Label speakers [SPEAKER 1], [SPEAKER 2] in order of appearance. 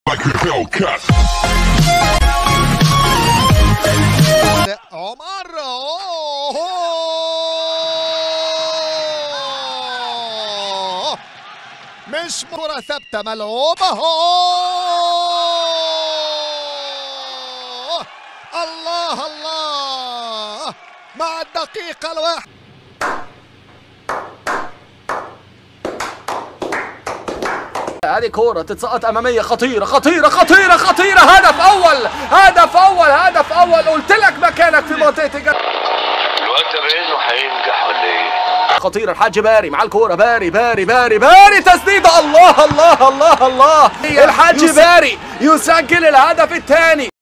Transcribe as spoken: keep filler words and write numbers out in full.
[SPEAKER 1] عمر مش كرة ثابتة ملعوبة. الله الله مع الدقيقة الواحدة.
[SPEAKER 2] هذه كورة تتسقط أمامية خطيرة خطيرة خطيرة خطيرة. هدف أول هدف أول هدف أول. قلت لك مكانك في منطقة الجزاء.
[SPEAKER 3] الواد ده بانه هينجح ولا ايه؟
[SPEAKER 2] خطيرة. الحاج باري مع الكورة. باري باري باري باري تسديدة. الله الله الله الله. الحاج باري يسجل الهدف الثاني.